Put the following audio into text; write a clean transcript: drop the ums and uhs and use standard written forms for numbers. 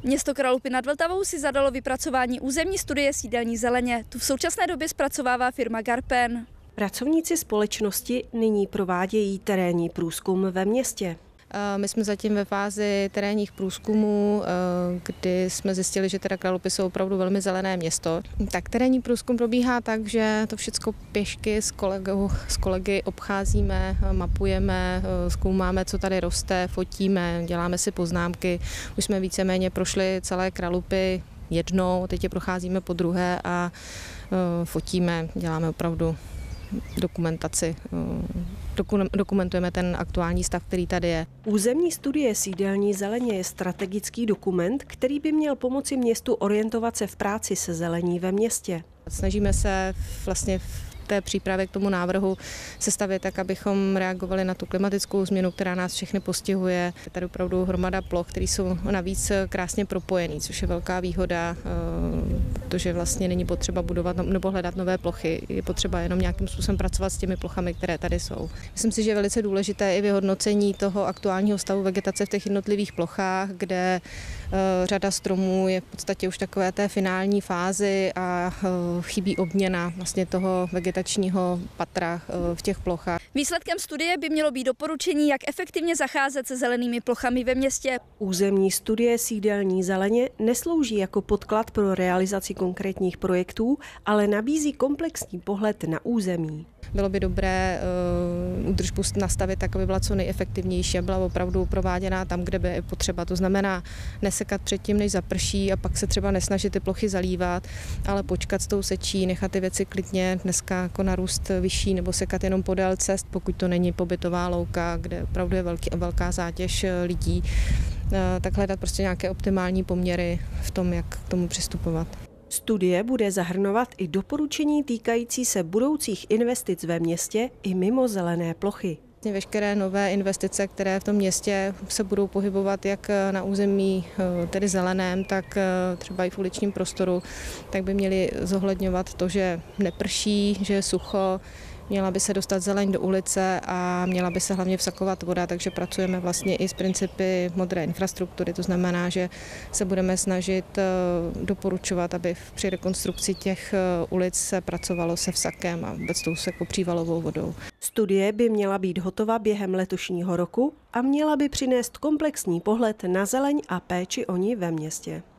Město Kralupy nad Vltavou si zadalo vypracování územní studie sídelní zeleně. Tu v současné době zpracovává firma Garpen. Pracovníci společnosti nyní provádějí terénní průzkum ve městě. My jsme zatím ve fázi terénních průzkumů, kdy jsme zjistili, že teda Kralupy jsou opravdu velmi zelené město. Tak terénní průzkum probíhá tak, že to všechno pěšky s kolegy obcházíme, mapujeme, zkoumáme, co tady roste, fotíme, děláme si poznámky. Už jsme víceméně prošli celé Kralupy jednou, teď je procházíme po druhé a fotíme, děláme opravdu dokumentaci. Dokumentujeme ten aktuální stav, který tady je. Územní studie sídelní zeleně je strategický dokument, který by měl pomoci městu orientovat se v práci se zelení ve městě. Snažíme se vlastně v té přípravě k tomu návrhu sestavit tak, abychom reagovali na tu klimatickou změnu, která nás všechny postihuje. Je tady opravdu hromada ploch, které jsou navíc krásně propojený, což je velká výhoda, protože vlastně není potřeba budovat nebo hledat nové plochy. Je potřeba jenom nějakým způsobem pracovat s těmi plochami, které tady jsou. Myslím si, že je velice důležité i vyhodnocení toho aktuálního stavu vegetace v těch jednotlivých plochách, kde řada stromů je v podstatě už takové té finální fázi a chybí obměna vlastně toho vegetačního patra v těch plochách. Výsledkem studie by mělo být doporučení, jak efektivně zacházet se zelenými plochami ve městě. Územní studie sídelní zeleně neslouží jako podklad pro realizaci konkrétních projektů, ale nabízí komplexní pohled na území. Bylo by dobré údržbu nastavit tak, aby byla co nejefektivnější a byla opravdu prováděná tam, kde by je potřeba. To znamená nesekat předtím, než zaprší a pak se třeba nesnažit ty plochy zalívat, ale počkat s tou sečí, nechat ty věci klidně dneska jako narůst vyšší nebo sekat jenom podél cest, pokud to není pobytová louka, kde opravdu je velká zátěž lidí, tak hledat prostě nějaké optimální poměry v tom, jak k tomu přistupovat. Studie bude zahrnovat i doporučení týkající se budoucích investic ve městě i mimo zelené plochy. Veškeré nové investice, které v tom městě se budou pohybovat jak na území tedy zeleném, tak třeba i v uličním prostoru, tak by měly zohledňovat to, že neprší, že je sucho, měla by se dostat zeleň do ulice a měla by se hlavně vsakovat voda, takže pracujeme vlastně i s principy modré infrastruktury, to znamená, že se budeme snažit doporučovat, aby při rekonstrukci těch ulic se pracovalo se vsakem a vůbec tou přívalovou vodou. Studie by měla být hotova během letošního roku a měla by přinést komplexní pohled na zeleň a péči o ní ve městě.